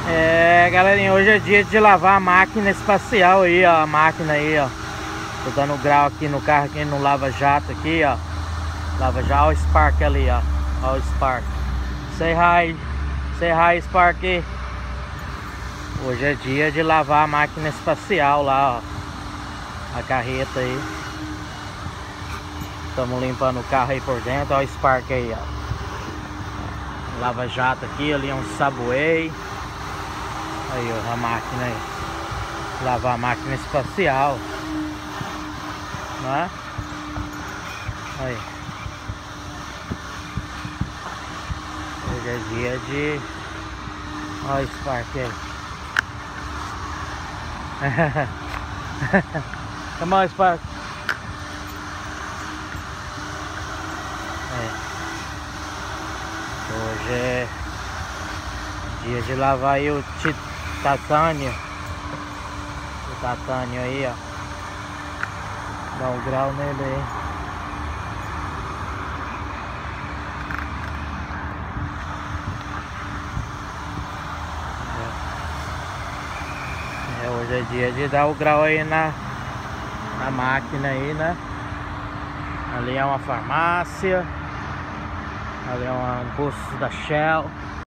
É, galerinha, hoje é dia de lavar a máquina espacial aí, ó. A máquina aí, ó. Tô dando grau aqui no carro, aqui no Lava Jato aqui, ó. Lava Jato, ó o Spark ali, ó. Ó o Spark. Say hi Spark. Hoje é dia de lavar a máquina espacial lá, ó. A carreta aí. Estamos limpando o carro aí por dentro, ó o Spark aí, ó. Lava Jato aqui, ali é um Subway. Aí, ó, a máquina aí. Lavar a máquina espacial. Né? Aí. Hoje é dia de... Olha o Spark aí. Come on, Spark. Hoje é dia de lavar aí o titânio. O titânio aí, ó. Dá um grau nele aí. Hoje é dia de dar o grau aí na máquina aí, né? Ali é uma farmácia. Ali é um posto da Shell.